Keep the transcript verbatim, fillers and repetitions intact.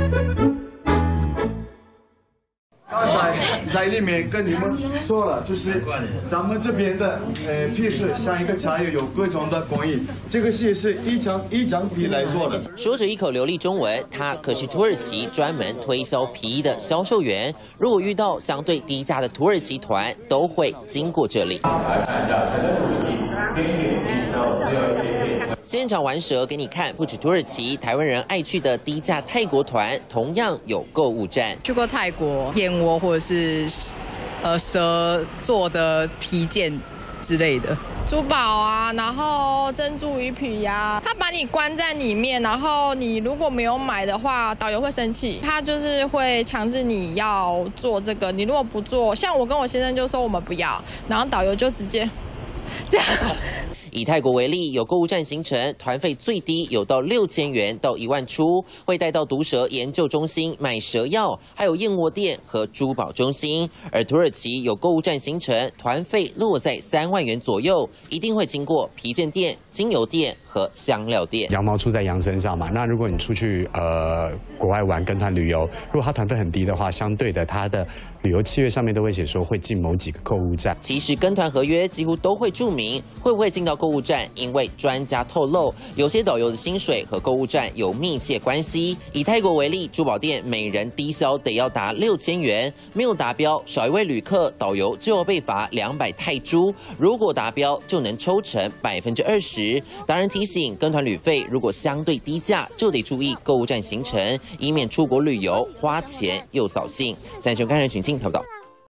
刚才在里面跟你们说了，就是咱们这边的呃皮是像一个茶叶，有各种的工艺，这个是是一张一张皮来做的。 说着一口流利中文，他可是土耳其专门推销皮衣的销售员。如果遇到相对低价的土耳其团，都会经过这里。来看一下这个土耳其经典地道只有一片。现场玩蛇给你看，不止土耳其，台湾人爱去的低价泰国团同样有购物站。 去过泰国燕窝或者是呃蛇做的皮件之类的。 珠宝啊，然后珍珠鱼皮呀、啊，他把你关在里面，然后你如果没有买的话，导游会生气，他就是会强制你要做这个。你如果不做，像我跟我先生就说我们不要，然后导游就直接这样。 以泰国为例，有购物站行程，团费最低有到六千元到一万出，会带到毒蛇研究中心买蛇药，还有燕窝店和珠宝中心。而土耳其有购物站行程，团费落在三万元左右，一定会经过皮件店、精油店和香料店。 羊毛出在羊身上嘛，那如果你出去呃国外玩跟团旅游，如果它团费很低的话，相对的它的旅游契约上面都会写说会进某几个购物站。 其实跟团合约几乎都会注明会不会进到购物站，因为专家透露，有些导游的薪水和购物站有密切关系。以泰国为例，珠宝店每人低消得要达六千元，没有达标，少一位旅客，导游就要被罚两百泰铢；如果达标，就能抽成百分之二十。达人提醒，跟团旅费如果相对低价，就得注意购物站行程，以免出国旅游花钱又扫兴。三雄看人群庆报道。